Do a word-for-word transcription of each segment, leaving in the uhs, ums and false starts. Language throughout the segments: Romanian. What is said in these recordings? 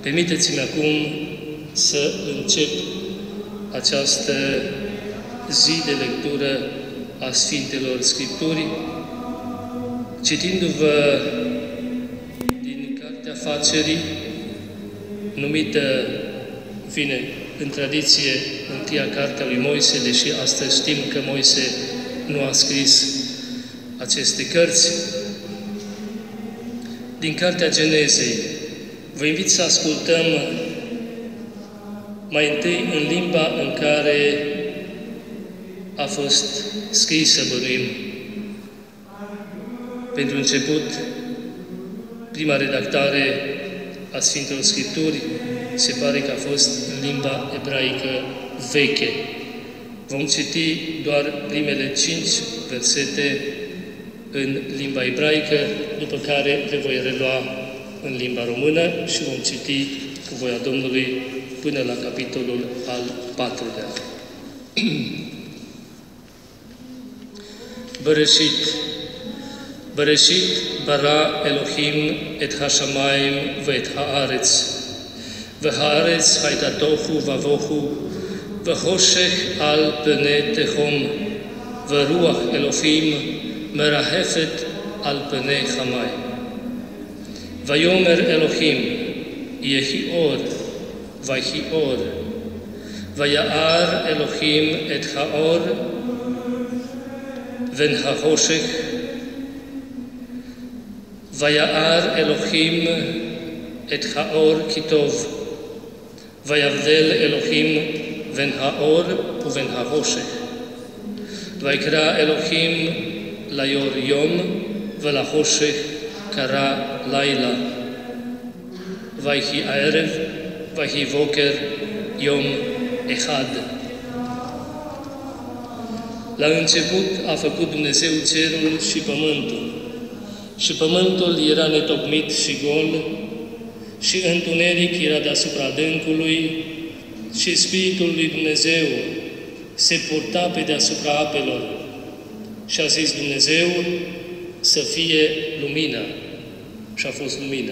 Permiteți-mi acum să încep această zi de lectură a Sfintelor Scripturi, citindu-vă din Cartea Facerii, numită, în fine, în tradiție, întâia Cartea lui Moise, deși astăzi știm că Moise nu a scris aceste cărți. Din Cartea Genezei, vă invit să ascultăm mai întâi în limba în care a fost scrisă, bănuim. Pentru început, prima redactare a Sfintelor Scripturi se pare că a fost în limba ebraică veche. Vom citi doar primele cinci versete în limba ebraică, după care le voi relua în limba română și vom citi cu voia Domnului până la capitolul al patrulea. Bereshit. Bereshit bara Elohim et hashamayim ve'et haaretz. V'haaretz hayta tohu vavohu, v'hoshech al pnei tehom, v'ruach Elohim merahefet al pnei chamayim. Vayomer Elohim, yehi or, vayhi or, vaya'ar Elohim et haor, ven hahoshech, vaya'ar Elohim et haor kitov, vayavdel Elohim ven haor u ven hahoshech. Vaikra Elohim layor yom, velahoshech kara laila. Vaihi aerev, vaihi voker, yom echad. La început a făcut Dumnezeu cerul și pământul. Și pământul era netocmit și gol, și întuneric era deasupra adâncului, și Spiritul lui Dumnezeu se purta pe deasupra apelor. Și a zis Dumnezeu să fie lumină. Și a fost lumină.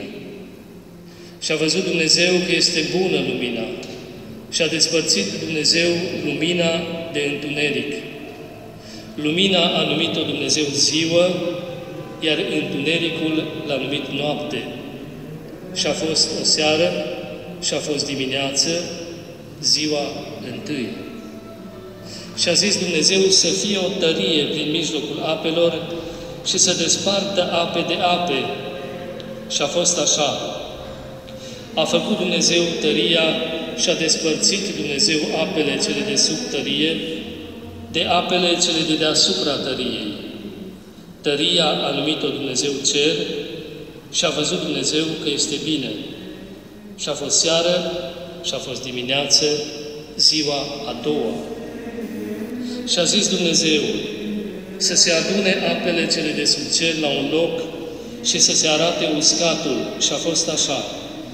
Și a văzut Dumnezeu că este bună lumina. Și a despărțit Dumnezeu lumina de întuneric. Lumina a numit-o Dumnezeu ziua, iar întunericul l-a numit noapte. Și a fost o seară și a fost dimineață, ziua întâi. Și a zis Dumnezeu să fie o tărie prin mijlocul apelor și să despartă ape de ape. Și a fost așa. A făcut Dumnezeu tăria și a despărțit Dumnezeu apele cele de sub tărie de apele cele de deasupra tăriei. Tăria a numit-o Dumnezeu cer și a văzut Dumnezeu că este bine. Și a fost seară și a fost dimineață, ziua a doua. Și a zis Dumnezeu să se adune apele cele de sub cer la un loc și să se arate uscatul. Și a fost așa.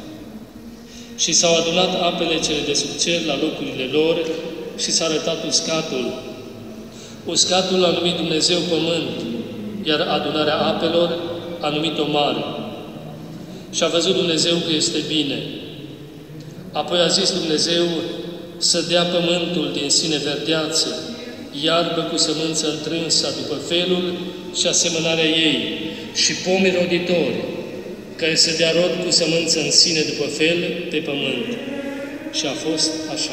Și s-au adunat apele cele de sub cer la locurile lor și s-a arătat uscatul. Uscatul a numit Dumnezeu pământ, iar adunarea apelor a numit-o mare. Și a văzut Dumnezeu că este bine. Apoi a zis Dumnezeu să dea pământul din sine verdeață, iarbă cu sămânță întrânsa după felul și asemănarea ei, și pomi roditori, care să dea rod cu sămânță în sine după fel pe pământ. Și a fost așa.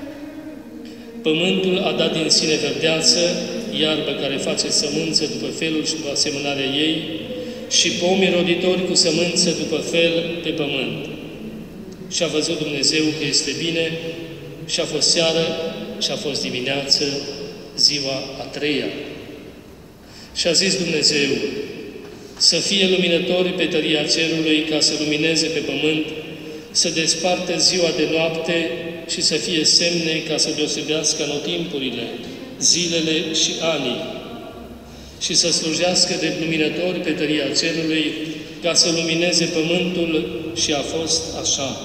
Pământul a dat din sine verdeață, iarbă care face sămânță după felul și după asemănarea ei, și pomi roditori cu sămânță după fel pe pământ. Și a văzut Dumnezeu că este bine, și a fost seară și a fost dimineață, ziua a treia. Și a zis Dumnezeu să fie luminători pe tăria cerului ca să lumineze pe pământ, să despartă ziua de noapte și să fie semne ca să deosebească anotimpurile, zilele și anii, și să slujească de luminători pe tăria cerului ca să lumineze pământul, și a fost așa.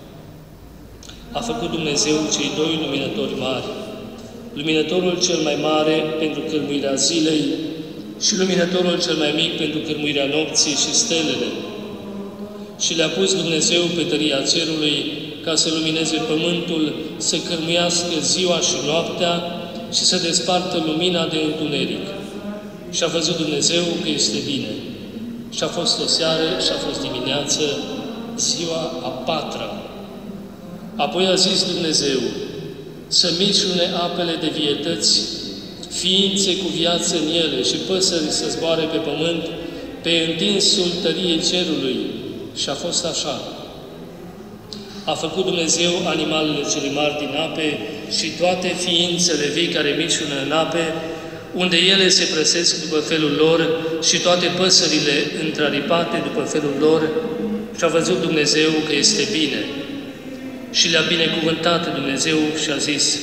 A făcut Dumnezeu cei doi luminători mari, luminătorul cel mai mare pentru cârmuirea zilei și luminătorul cel mai mic pentru cârmuirea nopții și stelele. și le-a pus Dumnezeu pe tăria cerului ca să lumineze pământul, să cărmuiască ziua și noaptea și să despartă lumina de întuneric. Și a văzut Dumnezeu că este bine. Și a fost o seară și a fost dimineață, ziua a patra. Apoi a zis Dumnezeu să micșune apele de vietăți, ființe cu viață în ele și păsări să zboare pe pământ, pe întinsul tăriei cerului. Și a fost așa. A făcut Dumnezeu animalele cele mari din ape și toate ființele vii care micșună în ape, unde ele se prăsesc după felul lor și toate păsările întraripate după felul lor. Și a văzut Dumnezeu că este bine. Și le-a binecuvântat Dumnezeu și a zis: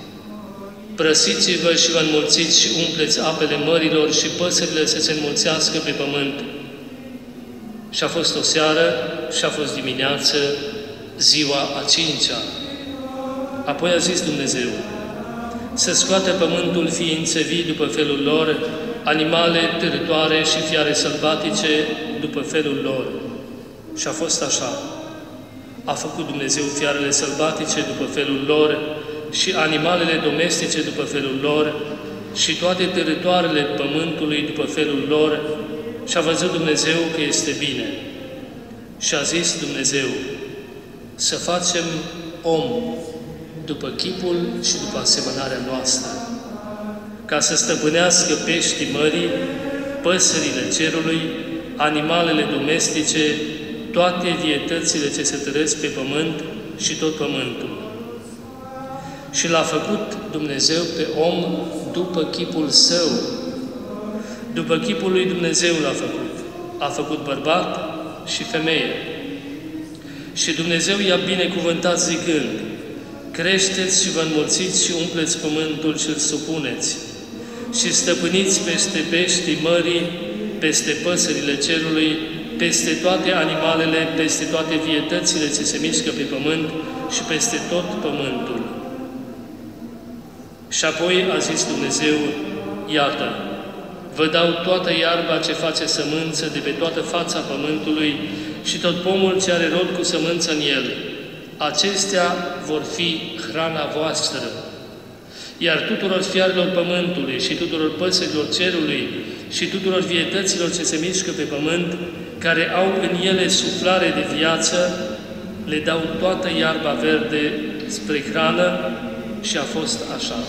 prăsiți-vă și vă înmulțiți și umpleți apele mărilor și păsările să se înmulțească pe pământ. Și a fost o seară și a fost dimineață, ziua a cincea. Apoi a zis Dumnezeu să scoată pământul ființe vii după felul lor, animale târătoare și fiare sălbatice după felul lor. Și a fost așa. A făcut Dumnezeu fiarele sălbatice după felul lor și animalele domestice după felul lor și toate târătoarele pământului după felul lor. Și a văzut Dumnezeu că este bine. Și a zis Dumnezeu să facem om după chipul și după asemănarea noastră, ca să stăpânească peștii mării, păsările cerului, animalele domestice, toate vietățile ce se tărăsc pe pământ și tot pământul. Și l-a făcut Dumnezeu pe om după chipul său. După chipul lui Dumnezeu l-a făcut. A făcut bărbat și femeie. Și Dumnezeu i-a binecuvântat zicând: creșteți și vă înmulțiți și umpleți pământul și îl supuneți și stăpâniți peste peștii mării, peste păsările cerului, peste toate animalele, peste toate vietățile ce se mișcă pe pământ și peste tot pământul. Și apoi a zis Dumnezeu: iată, vă dau toată iarba ce face sămânță de pe toată fața pământului și tot pomul ce are rod cu sămânță în el. Acestea vor fi hrana voastră. Iar tuturor fiarelor pământului și tuturor păsărilor cerului și tuturor vietăților ce se mișcă pe pământ, care au în ele suflare de viață, le dau toată iarba verde spre hrană. Și a fost așa.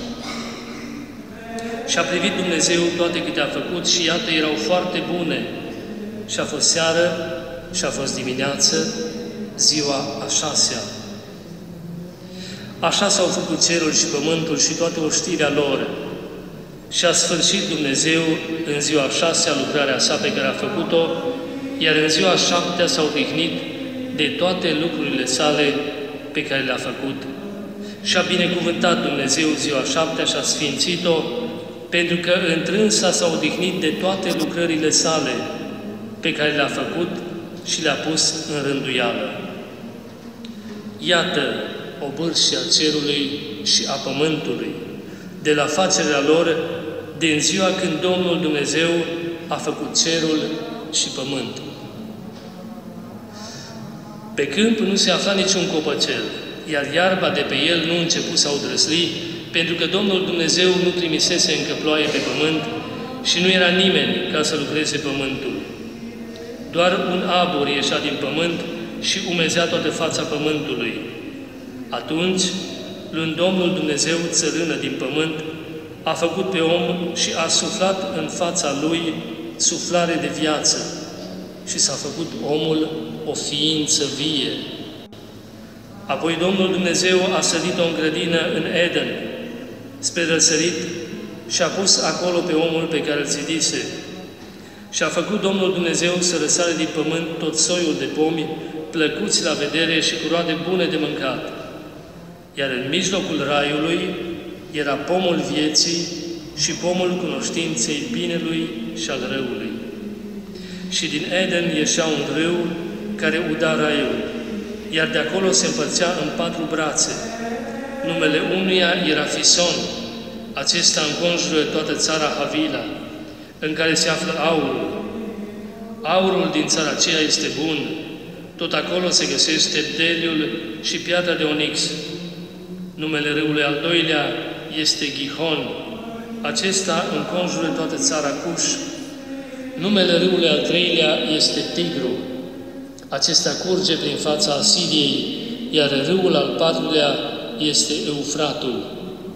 Și a privit Dumnezeu toate câte a făcut și iată, erau foarte bune. Și a fost seară și a fost dimineață, ziua a șasea. Așa s-au făcut cerul și pământul și toată oștirea lor. Și a sfârșit Dumnezeu în ziua a șasea lucrarea sa pe care a făcut-o, iar în ziua a șaptea s-a odihnit de toate lucrurile sale pe care le-a făcut. Și a binecuvântat Dumnezeu ziua a șaptea și a sfințit-o, pentru că întrânsa s-a odihnit de toate lucrările sale pe care le-a făcut și le-a pus în rânduială. Iată obârșia cerului și a pământului, de la facerea lor, din ziua când Domnul Dumnezeu a făcut cerul și pământul. Pe câmp nu se afla niciun copăcel, iar iarba de pe el nu început să udrăsli, pentru că Domnul Dumnezeu nu trimisese încă ploaie pe pământ și nu era nimeni ca să lucreze pământul. Doar un abur ieșea din pământ și umezea toată fața pământului. Atunci, luând Domnul Dumnezeu țărână din pământ, a făcut pe om și a suflat în fața lui suflare de viață și s-a făcut omul o ființă vie. Apoi Domnul Dumnezeu a sădit-o în grădină în Eden, spre răsărit, și a pus acolo pe omul pe care îl țidise. Și a făcut Domnul Dumnezeu să răsare din pământ tot soiul de pomi, plăcuți la vedere și cu roade bune de mâncat. Iar în mijlocul raiului era pomul vieții și pomul cunoștinței binelui și al răului. Și din Eden ieșea un râu care uda raiul, iar de acolo se împărțea în patru brațe. Numele unuia era Fison, acesta înconjură toată țara Havila, în care se află aurul. Aurul din țara aceea este bun, Tot acolo se găsește bdeliul și piatra de onix. Numele râului al doilea este Gihon. Acesta înconjură toată țara Cuș. Numele râului al treilea este Tigru. Acesta curge prin fața Asiriei, iar râul al patrulea este Eufratul.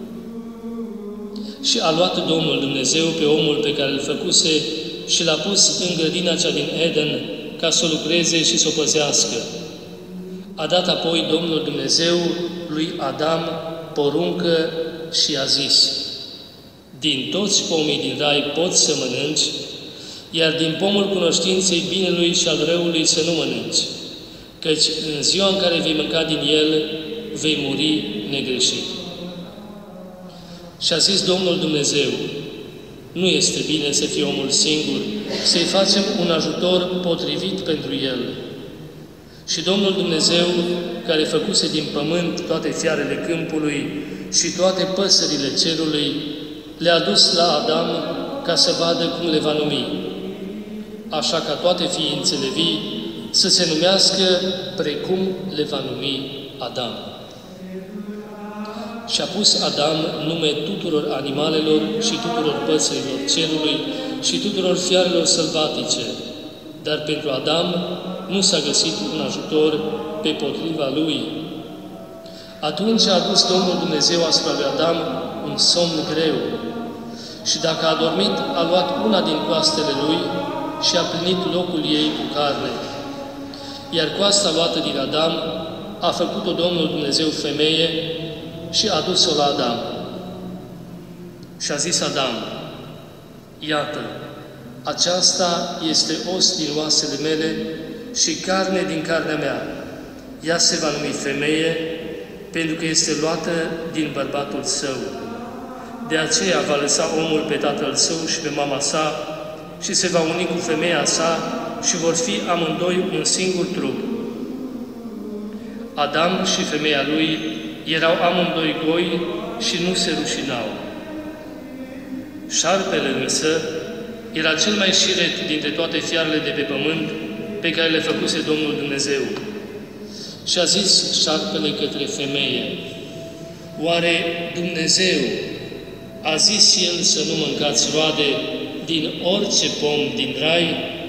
Și a luat Domnul Dumnezeu pe omul pe care îl făcuse și l-a pus în grădina cea din Eden, ca să o lucreze și să o păzească. A dat apoi Domnul Dumnezeu lui Adam poruncă și a zis: din toți pomii din rai poți să mănânci, iar din pomul cunoștinței binelui și al răului să nu mănânci, căci în ziua în care vei mânca din el, vei muri negreșit. Și a zis Domnul Dumnezeu: nu este bine să fie omul singur, să-i facem un ajutor potrivit pentru el. Și Domnul Dumnezeu, care făcuse din pământ toate fiarele câmpului și toate păsările cerului, le-a dus la Adam ca să vadă cum le va numi, așa ca toate ființele vii să se numească precum le va numi Adam. Și a pus Adam nume tuturor animalelor și tuturor păsărilor cerului și tuturor fiarelor sălbatice, dar pentru Adam nu s-a găsit un ajutor pe potriva lui. Atunci a adus Domnul Dumnezeu asupra lui Adam un somn greu și dacă a dormit, a luat una din coastele lui și a plinit locul ei cu carne. Iar coasta luată din Adam a făcut-o Domnul Dumnezeu femeie și a dus-o la Adam. Și a zis Adam: iată, aceasta este os din oasele mele și carne din carnea mea. Ea se va numi femeie, pentru că este luată din bărbatul său. De aceea va lăsa omul pe tatăl său și pe mama sa și se va uni cu femeia sa și vor fi amândoi un singur trup. Adam și femeia lui erau amândoi goi și nu se rușinau. Șarpele însă era cel mai șiret dintre toate fiarele de pe pământ pe care le făcuse Domnul Dumnezeu. Și a zis șarpele către femeie: oare Dumnezeu a zis El să nu mâncați roade din orice pom din rai?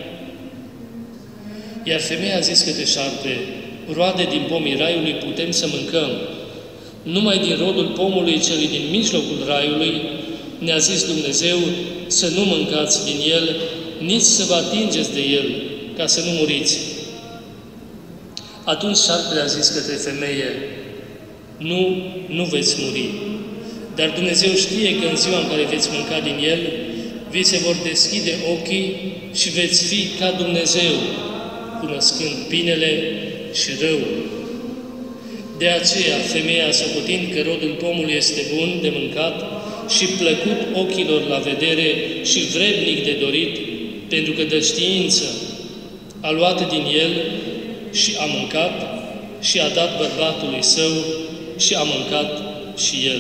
Iar femeia a zis către șarpe: roade din pomii raiului putem să mâncăm, numai din rodul pomului celui din mijlocul raiului ne-a zis Dumnezeu să nu mâncați din el, nici să vă atingeți de el, ca să nu muriți. Atunci șarpele a zis către femeie: nu, nu veți muri, dar Dumnezeu știe că în ziua în care veți mânca din el, vi se vor deschide ochii și veți fi ca Dumnezeu, cunoscând binele și răul. De aceea, femeia, socotind că rodul pomului este bun de mâncat și plăcut ochilor la vedere și vrednic de dorit, pentru că dă știință, a luat din el și a mâncat și a dat bărbatului său și a mâncat și el.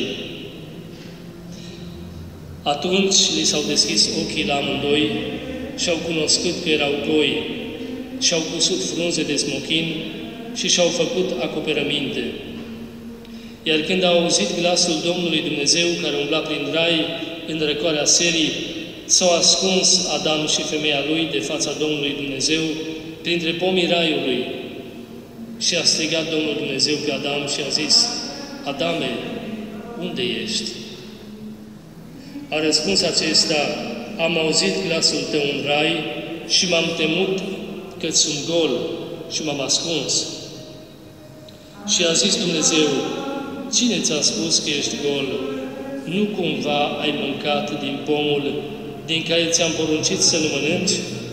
Atunci li s-au deschis ochii la amândoi și au cunoscut că erau goi și au cusut frunze de smochin și și-au făcut acoperăminte. Iar când au auzit glasul Domnului Dumnezeu care umbla prin rai în răcoarea serii, s-au ascuns Adam și femeia lui de fața Domnului Dumnezeu printre pomii raiului. Și a strigat Domnul Dumnezeu pe Adam și a zis: Adame, unde ești? A răspuns acesta: am auzit glasul tău în rai și m-am temut că sunt gol și m-am ascuns. Și a zis Dumnezeu: cine ți-a spus că ești gol? Nu cumva ai mâncat din pomul din care ți-am poruncit să nu mănânci?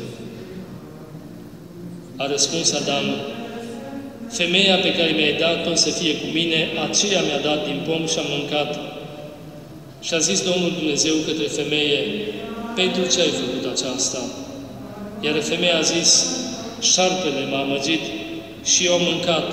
A răspuns Adam: femeia pe care mi-ai dat-o să fie cu mine, aceea mi-a dat din pom și am mâncat. Și a zis Domnul Dumnezeu către femeie: pentru ce ai făcut aceasta? Iar femeia a zis: șarpele m-a amăgit și eu am mâncat.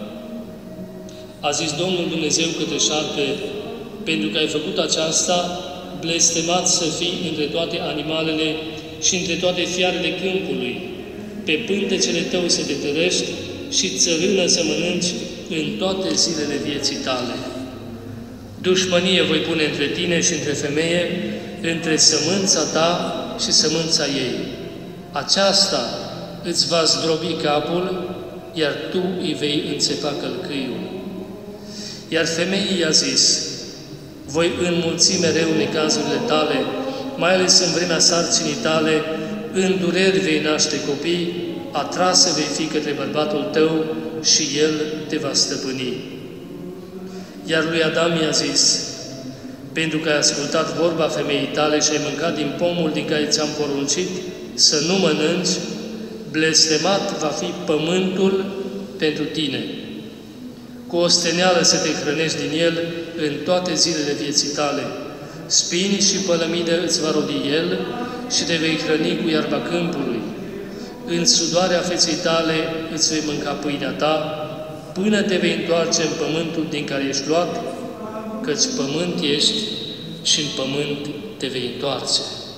A zis Domnul Dumnezeu către șarpe: pentru că ai făcut aceasta, blestemat să fii între toate animalele și între toate fiarele câmpului. Pe pântecele tău să te tărăști și țărână să mănânci în toate zilele vieții tale. Dușmănie voi pune între tine și între femeie, între sămânța ta și sămânța ei. Aceasta îți va zdrobi capul, iar tu îi vei înțepa călcâiul. Iar femeii i-a zis, voi înmulți mereu necazurile tale, mai ales în vremea sarcinii tale, în dureri vei naște copii, atrasă vei fi către bărbatul tău și el te va stăpâni. Iar lui Adam i-a zis, pentru că ai ascultat vorba femeii tale și ai mâncat din pomul din care ți-am poruncit să nu mănânci, blestemat va fi pământul pentru tine. Cu osteneală să te hrănești din el în toate zilele vieții tale. Spini și pălămidă îți va rodi el și te vei hrăni cu iarba câmpului. În sudoarea feței tale îți vei mânca pâinea ta, până te vei întoarce în pământul din care ești luat, căci pământ ești și în pământ te vei întoarce.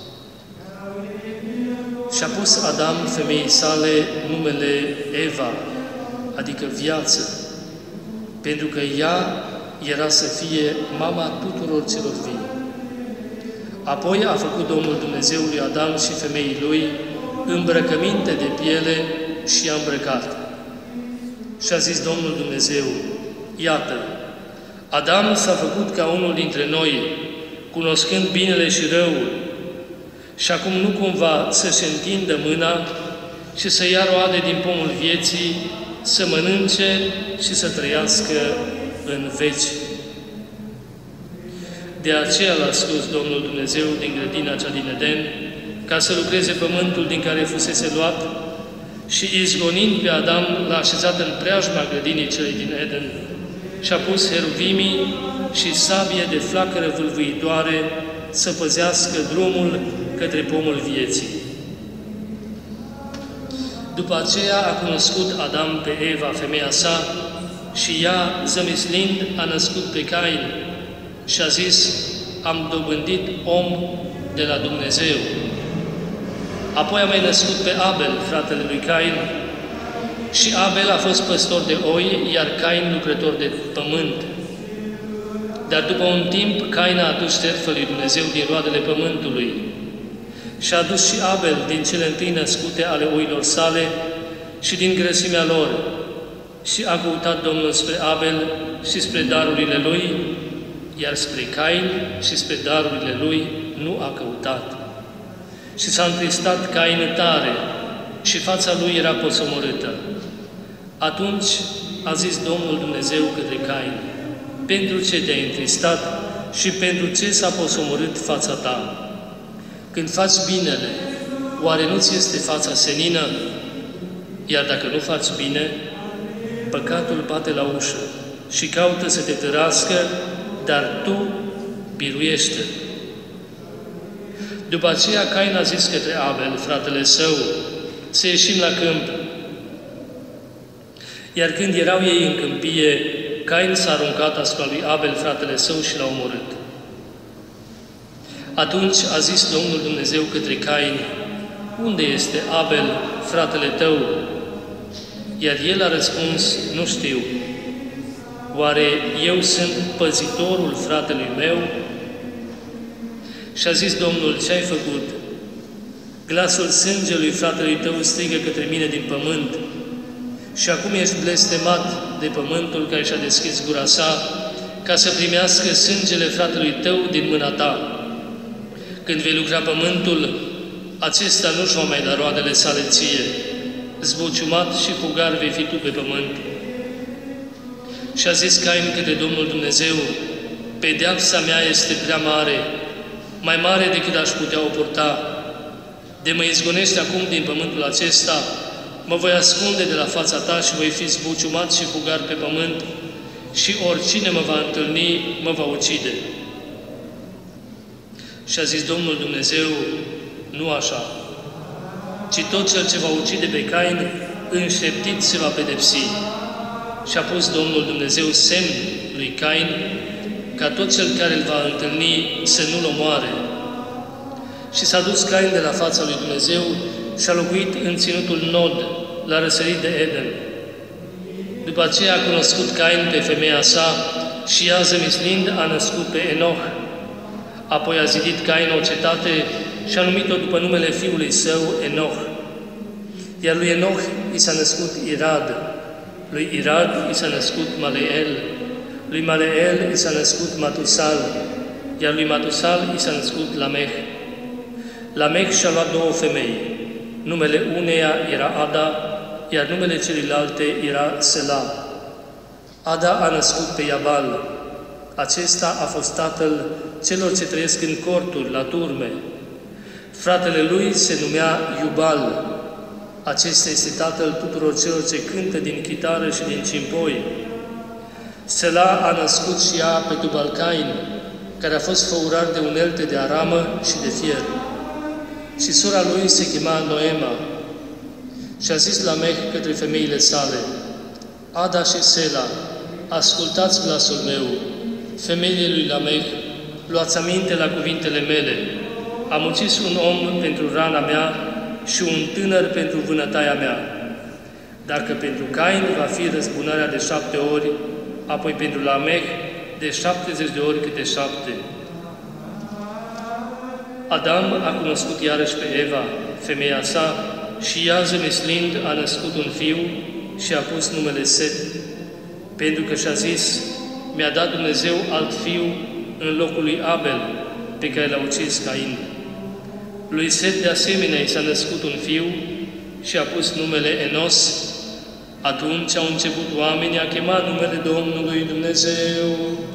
Și-a pus Adam femeii sale numele Eva, adică viață, pentru că ea era să fie mama tuturor celor vii. Apoi a făcut Domnul Dumnezeu lui Adam și femeii lui îmbrăcăminte de piele și i-a îmbrăcat. Și a zis Domnul Dumnezeu, iată, Adam s-a făcut ca unul dintre noi, cunoscând binele și răul, și acum nu cumva să-și întindă mâna și să ia roade din pomul vieții, să mănânce și să trăiască în veci. De aceea l-a scos Domnul Dumnezeu din grădina cea din Eden, ca să lucreze pământul din care fusese luat, și izgonind pe Adam, l-a așezat în preajma grădinii celei din Eden și a pus heruvimii și sabie de flacără vâlvâitoare să păzească drumul către pomul vieții. După aceea a cunoscut Adam pe Eva, femeia sa, și ea, zămislind, a născut pe Cain și a zis, am dobândit om de la Dumnezeu. Apoi a mai născut pe Abel, fratele lui Cain, și Abel a fost păstor de oi, iar Cain lucrător de pământ. Dar după un timp, Cain a adus jertfă lui Dumnezeu din roadele pământului și a adus și Abel din cele întâi născute ale oilor sale și din grăsimea lor. Și a căutat Domnul spre Abel și spre darurile lui, iar spre Cain și spre darurile lui nu a căutat. Și s-a întristat Cain tare și fața lui era posomorâtă. Atunci a zis Domnul Dumnezeu către Cain, pentru ce te-ai întristat și pentru ce s-a posomorât fața ta? Când faci binele, oare nu-ți este fața senină? Iar dacă nu faci bine, păcatul bate la ușă și caută să te tărască, dar tu biruiește. După aceea, Cain a zis către Abel, fratele său, să ieșim la câmp. Iar când erau ei în câmpie, Cain s-a aruncat asupra lui Abel, fratele său, și l-a omorât. Atunci a zis Domnul Dumnezeu către Cain, unde este Abel, fratele tău? Iar el a răspuns, nu știu. Oare eu sunt păzitorul fratelui meu? Și a zis Domnul, ce ai făcut? Glasul sângelui fratelui tău strigă către mine din pământ și acum ești blestemat de pământul care și-a deschis gura sa ca să primească sângele fratelui tău din mâna ta. Când vei lucra pământul, acesta nu-și va mai da roadele sale ție. Zbuciumat și fugar vei fi tu pe pământ. Și a zis Cain către Domnul Dumnezeu, pedeapsa mea este prea mare, mai mare decât aș putea o purta. De mă izgonești acum din pământul acesta, mă voi ascunde de la fața ta și voi fi zbuciumat și fugar pe pământ și oricine mă va întâlni, mă va ucide. Și a zis Domnul Dumnezeu, nu așa, ci tot cel ce va ucide pe Cain, înșeptit se va pedepsi. Și a pus Domnul Dumnezeu semn lui Cain, ca tot cel care îl va întâlni să nu-l omoare. Și s-a dus Cain de la fața lui Dumnezeu și a locuit în ținutul Nod, la răsărit de Eden. După aceea a cunoscut Cain pe femeia sa și ea, zămislind, a născut pe Enoch. Apoi a zidit Cain o cetate și a numit-o după numele fiului său, Enoch. Iar lui Enoch i s-a născut Irad, lui Irad i s-a născut Maleel, lui Maleel i s-a născut Matusal, iar lui Matusal i s-a născut Lameh. Lameh și-a luat două femei. Numele uneia era Ada, iar numele celelalte era Sela. Ada a născut pe Iabal. Acesta a fost tatăl celor ce trăiesc în corturi, la turme. Fratele lui se numea Iubal. Acesta este tatăl tuturor celor ce cântă din chitară și din cimpoi. Sela a născut și ea pe Tubal-Cain, care a fost făurar de unelte de aramă și de fier. Și sora lui se chema Noema. Și a zis Lameh către femeile sale: Ada și Sela, ascultați glasul meu. Femeile lui Lameh, luați aminte la cuvintele mele. Am ucis un om pentru rana mea și un tânăr pentru vânătaia mea. Dacă pentru Cain va fi răzbunarea de șapte ori, apoi pentru Lameh de șaptezeci de ori câte șapte. Adam a cunoscut iarăși pe Eva, femeia sa, și ea, zămislind, a născut un fiu și a pus numele Set, pentru că și-a zis: mi-a dat Dumnezeu alt fiu în locul lui Abel, pe care l-a ucis Cain. Lui Set, de asemenea, i s-a născut un fiu și a pus numele Enos. Atunci au început oamenii a chema numele Domnului Dumnezeu.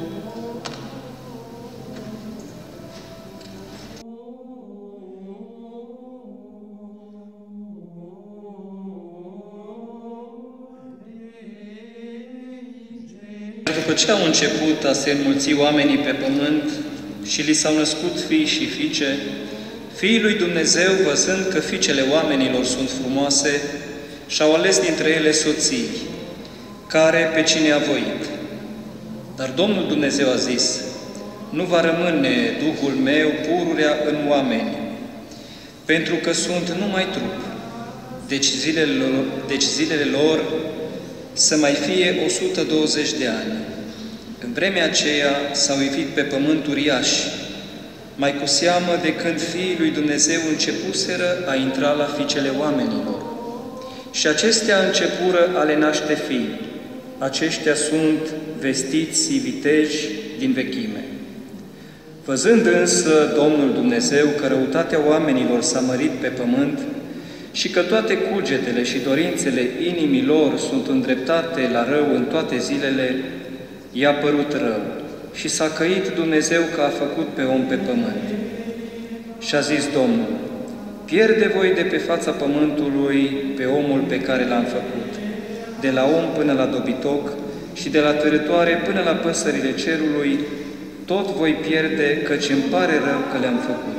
După ce au început a se înmulți oamenii pe pământ și li s-au născut fii și fiice, fiii lui Dumnezeu, văzând că fiicele oamenilor sunt frumoase, și-au ales dintre ele soții, care pe cine a voit. Dar Domnul Dumnezeu a zis: nu va rămâne Duhul meu pururea în oameni, pentru că sunt numai trup, deci zilele lor, deci zilele lor să mai fie o sută douăzeci de ani. În vremea aceea s-au ivit pe pământ uriași, mai cu seamă de când fiii lui Dumnezeu începuseră a intra la fiicele oamenilor. Și acestea începură a le naște fii. Aceștia sunt vestiți viteji din vechime. Văzând însă Domnul Dumnezeu că răutatea oamenilor s-a mărit pe pământ și că toate cugetele și dorințele inimii lor sunt îndreptate la rău în toate zilele, i-a părut rău și s-a căit Dumnezeu că a făcut pe om pe pământ. Și a zis Domnul: pierde voi de pe fața pământului pe omul pe care l-am făcut, de la om până la dobitoc și de la târătoare până la păsările cerului, tot voi pierde, căci îmi pare rău că le-am făcut.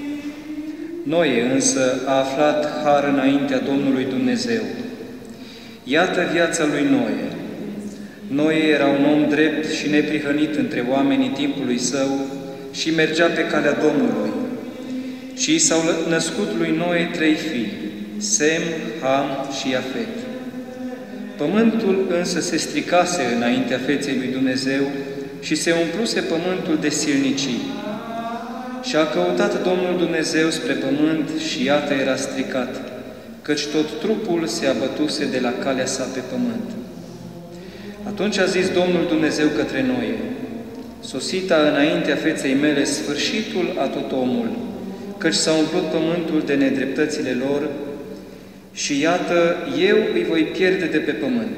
Noe însă a aflat har înaintea Domnului Dumnezeu. Iată viața lui Noe. Noe era un om drept și neprihănit între oamenii timpului său și mergea pe calea Domnului. Și i s-au născut lui Noe trei fii, Sem, Ham și Iafet. Pământul însă se stricase înaintea feței lui Dumnezeu și se umpluse pământul de silnicii. Și a căutat Domnul Dumnezeu spre pământ și iată era stricat, căci tot trupul se abătuse de la calea sa pe pământ. Atunci a zis Domnul Dumnezeu către Noe: sosita înaintea feței mele sfârșitul a tot omul, căci s-a umplut pământul de nedreptățile lor, și iată, eu îi voi pierde de pe pământ.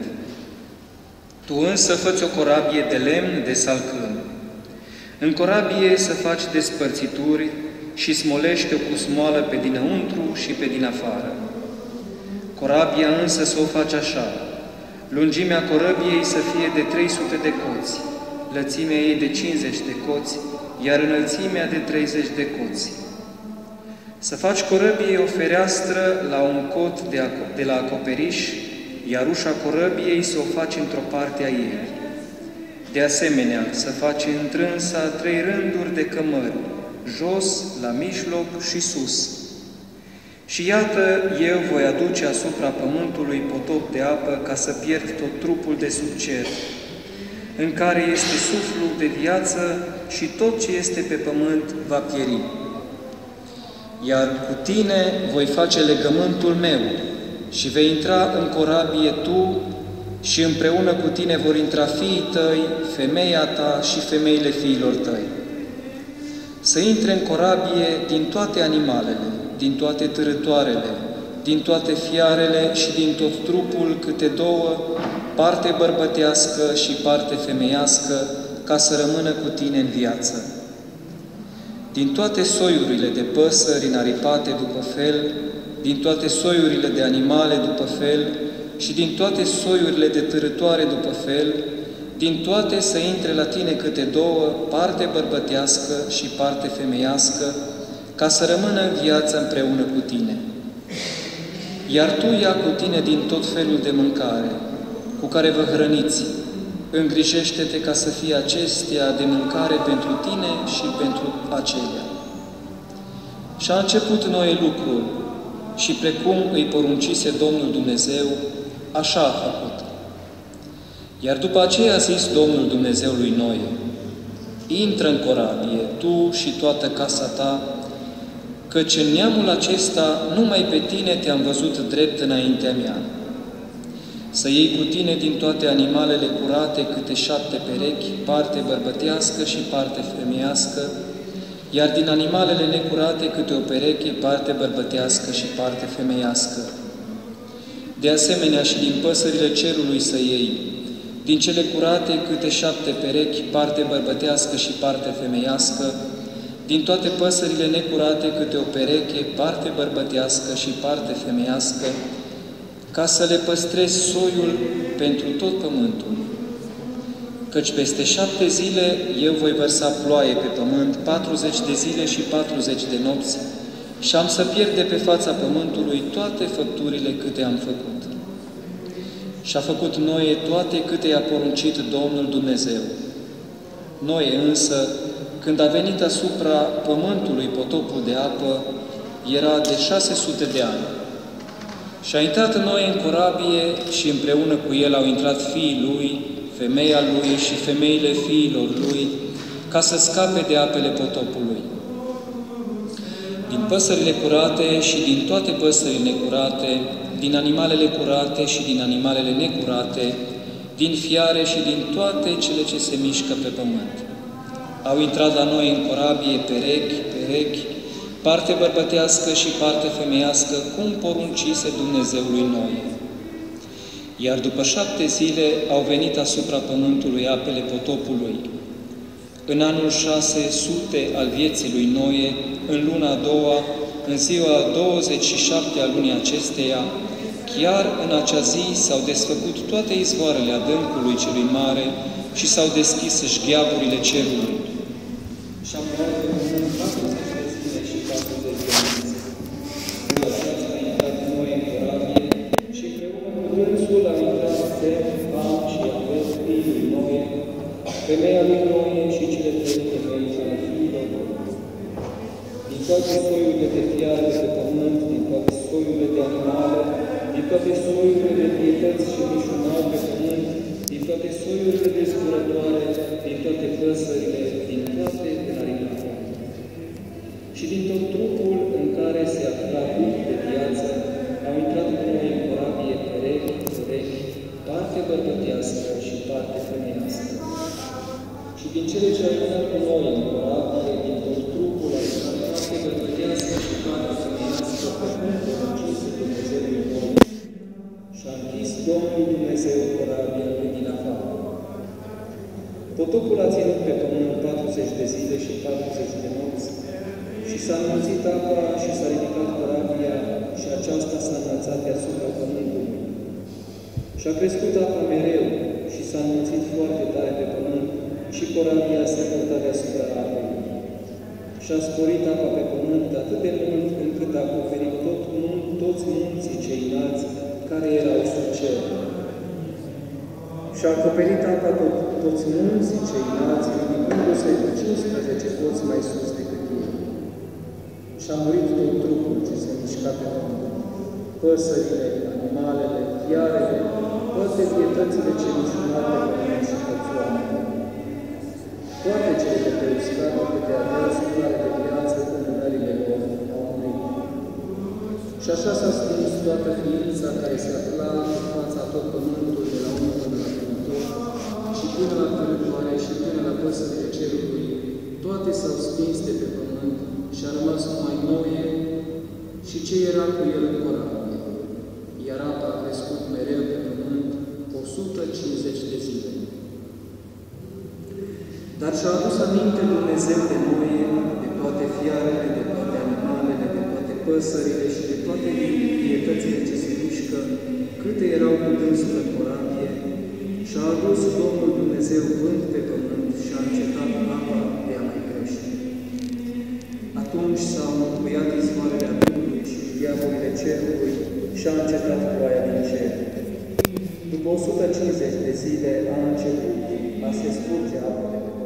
Tu însă fă-ți o corabie de lemn de salcâm. În corabie să faci despărțituri și smolește-o cu smoală pe dinăuntru și pe din afară. Corabia însă să o faci așa: lungimea corăbiei să fie de trei sute de coți, lățimea ei de cincizeci de coți, iar înălțimea de treizeci de coți. Să faci corăbiei o fereastră la un cot de, de la acoperiș, iar ușa corăbiei să o faci într-o parte a ei. De asemenea, să faci întrânsa trei rânduri de cămări, jos, la mijloc și sus. Și iată, eu voi aduce asupra pământului potop de apă ca să pierd tot trupul de sub cer, în care este suflul de viață și tot ce este pe pământ va pieri. Iar cu tine voi face legământul meu și vei intra în corabie tu și împreună cu tine vor intra fiii tăi, femeia ta și femeile fiilor tăi. Să intre în corabie din toate animalele, din toate târătoarele, din toate fiarele și din tot trupul câte două, parte bărbătească și parte femeiască, ca să rămână cu tine în viață. Din toate soiurile de păsări înaripate după fel, din toate soiurile de animale după fel și din toate soiurile de târătoare după fel, din toate să intre la tine câte două, parte bărbătească și parte femeiască, ca să rămână în viață împreună cu tine. Iar tu ia cu tine din tot felul de mâncare, cu care vă hrăniți, îngrijește-te ca să fie acestea de mâncare pentru tine și pentru acelea. Și a început Noe lucrul și precum îi poruncise Domnul Dumnezeu, așa a făcut. Iar după aceea a zis Domnul Dumnezeu lui Noe, intră în corabie, tu și toată casa ta, căci în neamul acesta numai pe tine te-am văzut drept înaintea mea. Să iei cu tine din toate animalele curate câte șapte perechi, parte bărbătească și parte femeiască, iar din animalele necurate câte o pereche, parte bărbătească și parte femeiască. De asemenea și din păsările cerului să iei, din cele curate câte șapte perechi, parte bărbătească și parte femeiască, din toate păsările necurate câte o pereche, parte bărbătească și parte femeiască, ca să le păstrezi soiul pentru tot pământul. Căci peste șapte zile eu voi vărsa ploaie pe pământ, patruzeci de zile și patruzeci de nopți, și am să pierd de pe fața pământului toate făpturile câte am făcut. Și-a făcut Noe toate câte i-a poruncit Domnul Dumnezeu. Noe însă, când a venit asupra pământului potopul de apă, era de șase sute de ani. Și a intrat Noe în corabie și împreună cu el au intrat fiii lui, femeia lui și femeile fiilor lui, ca să scape de apele potopului. Din păsările curate și din toate păsările necurate, din animalele curate și din animalele necurate, din fiare și din toate cele ce se mișcă pe pământ. Au intrat la noi în corabie perechi, perechi, parte bărbătească și parte femeiască, cum poruncise Dumnezeului Noe. Iar după șapte zile au venit asupra pământului apele potopului. În anul șase sute al vieții lui Noe, în luna a doua, în ziua douăzeci și șapte a lunii acesteia, chiar în acea zi s-au desfăcut toate izvoarele adâncului celui mare și s-au deschis șgheaburile cerului. Și am luat pe pământ patruzeci de zile și patruzeci de nopți. În aceasta a intrat Noe în corabie și împreună cu dânsul a intrat Sem, Ham și Iafet, fiii lui Noe, femeia lui Noe și cele trei femei ale fiilor lor. Din toate soiurile de fiare de pământ, din toate soiurile de animale, din toate soiurile de pietăți și mișunari pe pământ, din toate soiurile de zburătoare, din toate păsările, din toate înaripate. Și din tot trupul în care se afla duh de viață, au intrat cu noi în corabie perechi, perechi, parte bărbătească și parte femeiască. Și din cele ce au intrat cu noi în corabie, din tot trupul au intrat parte bărbătească și parte femeiască, pe cum poruncise Dumnezeului Noe. Și-a închis Domnul Dumnezeu corabia pe din afară. Potopul a ținut pe pământ patruzeci de zile și patruzeci de nopți, și s-a înmulțit apa și s-a ridicat corabia și aceasta s-a înălțat deasupra pământului. Și a crescut apa mereu și s-a înmulțit foarte tare pe pământ și corabia s-a purtat deasupra apei. Și a sporit apa pe pământ atât de mult încât a acoperit tot, toți munții cei înalți care erau sub cer. Și a acoperit apa tot, toți munții cei înalți, ridicându-se cu cincisprezece toți mai sus decât ei. Și a murit tot trupul ce se mișca mișcat pe pământ. Păsările, animalele, fiarele, toate vietățile ce mișunate pe pământ și toți oamenii. Toate cele de pe uscată câte aveau spumare de viață în mânările lor au murit. Și așa s-a stins toată ființa care se afla în fața tot pământul de la om până la Pământor și până la Târătoare și până la păsările cerului, toate s-au stins de pe pământ și a rămas numai Noe și ce era cu el în corabie. Iar apa a crescut mereu pe pământ o sută cincizeci de zile. Dar și-a adus aminte Dumnezeu de Noe, de toate fiarele, de toate animalele, de toate păsările și de toate vietățile ce se mișcă, câte erau cu dânsul în corabie, și-a adus Domnul Dumnezeu vânt pe pământ și a încetat apa de a mai crește. Atunci s-au încuiat izvoarele adâncului și diavolile cerului și a încetat ploaia din cer. După o sută cincizeci de zile a început a se scurge apa de pe pământ.